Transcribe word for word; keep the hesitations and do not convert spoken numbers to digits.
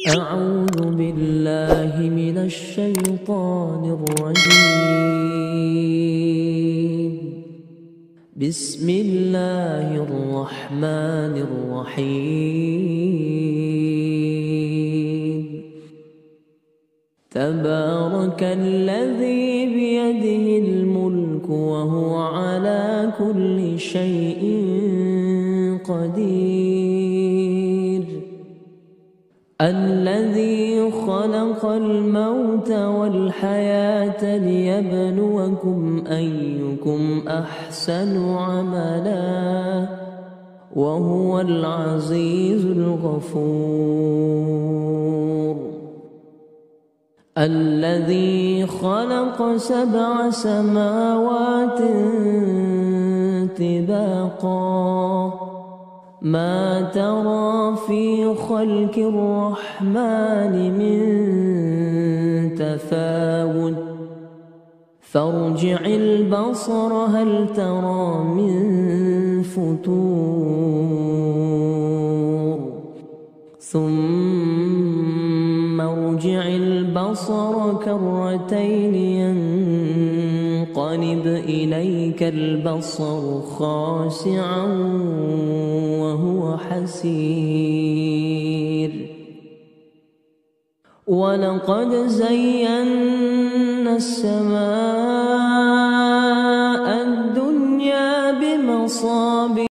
أعوذ بالله من الشيطان الرجيم. بسم الله الرحمن الرحيم. تبارك الذي بيده الملك وهو على كل شيء قدير. الذي خلق الموت والحياة ليبلوكم أيكم أحسن عملا وهو العزيز الغفور. الذي خلق سبع سماوات طباقا ما ترى في خلق الرحمن من تفاوت فارجع البصر هل ترى من فتور ثم ارجع البصر كرتين ينقلب إليك البصر خاسعا وهو حسير. ولقد زينا السماء الدنيا بمصابيح